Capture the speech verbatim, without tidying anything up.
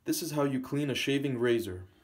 This is how you clean a shaving razor.